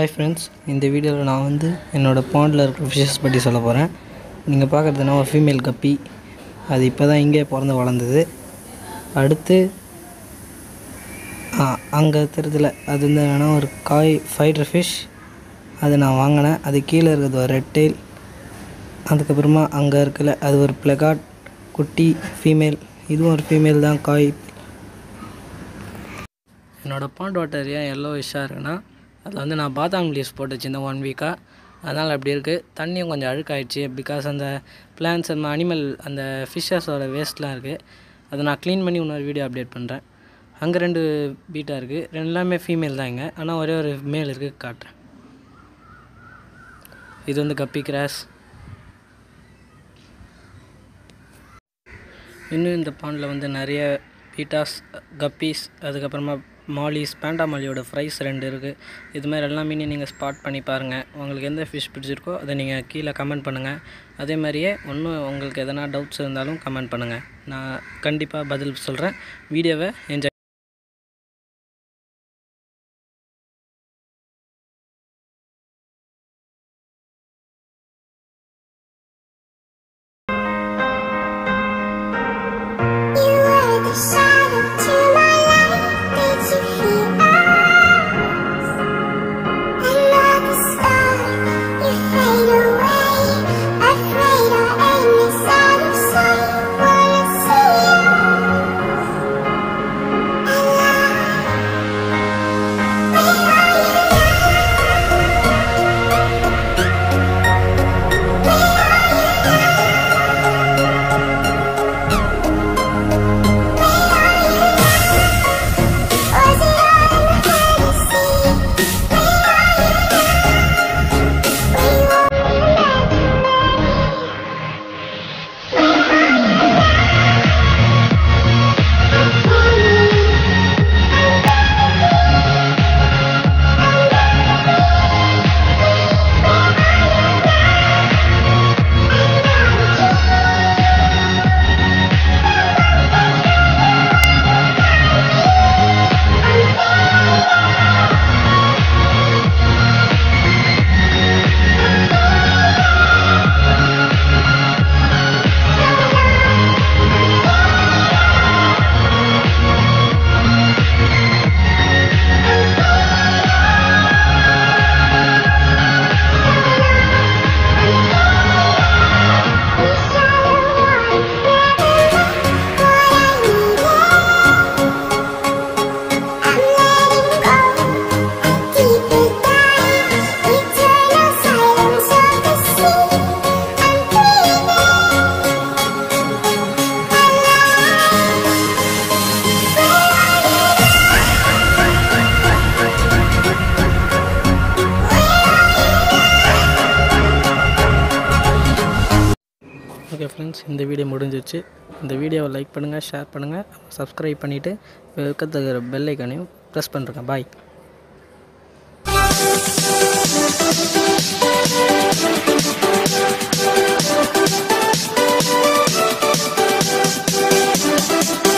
Hi friends, இந்த வீடியோவில் நான் என்னோடய பாண்டில் இருக்கிற ஃபிஷ்ஷஸ் பற்றி சொல்ல போகிறேன். நீங்கள் பார்க்குறதுனா ஒரு ஃபீமேல் கப்பி. அது இப்போ தான் இங்கே பிறந்து வளர்ந்தது. அடுத்து அங்கே இருக்கிறதுல அது என்னென்னா ஒரு ஃபைட்டர் ஃபிஷ். அது நான் வாங்கினேன். அது கீழே இருக்கிறது ஒரு ரெட் டெயில். அதுக்கப்புறமா அங்கே இருக்கல அது ஒரு பிளகாட் குட்டி ஃபீமேல். இதுவும் ஒரு ஃபீமேல் தான். என்னோடய பாண்ட் வாட்டர் ஏன் எல்லோ விஷாக இருக்குன்னா, அதில் நான் பாதாம் லீவ்ஸ் போட்டு வச்சுருந்தேன் 1 வீக்காக. அதனால் அப்படி இருக்குது. தண்ணியும் கொஞ்சம் அழுக்காயிடுச்சு. பிகாஸ் அந்த பிளான்ஸ் அந்த அனிமல் அந்த ஃபிஷ்ஷஸோட வேஸ்ட்லாம் இருக்குது. அதை நான் க்ளீன் பண்ணி இன்னொரு வீடியோ அப்டேட் பண்ணுறேன். அங்கே 2 பீட்டாக இருக்குது. எல்லாமே ஃபீமேல் தான் இங்கே. ஆனால் ஒரே ஒரு மேல் இருக்குது, காட்டுறேன். இது கப்பி கிராஸ். இன்னும் இந்த பாண்டில் நிறைய பீட்டாஸ், கப்பீஸ், அதுக்கப்புறமா மாலிஸ், பேண்டா மாலியோட ஃப்ரைஸ் 2 இருக்குது. இதுமாதிரி எல்லா மீனையும் நீங்கள் ஸ்பாட் பண்ணி பாருங்கள். உங்களுக்கு எந்த ஃபிஷ் பிடிச்சிருக்கோ அதை நீங்கள் கீழே கமெண்ட் பண்ணுங்கள். அதே மாதிரியே உங்களுக்கு எதனா டவுட்ஸ் இருந்தாலும் கமெண்ட் பண்ணுங்கள். நான் கண்டிப்பாக பதில் சொல்கிறேன். வீடியோவை என்ஜாய். ஓகே ஃப்ரெண்ட்ஸ், இந்த வீடியோ முடிஞ்சிருச்சு. இந்த வீடியோவை லைக் பண்ணுங்கள், ஷேர் பண்ணுங்கள், சப்ஸ்கிரைப் பண்ணிவிட்டு பக்கத்துல பெல் ஐக்கானையும் ப்ரெஸ் பண்ணுறேங்க. பாய்.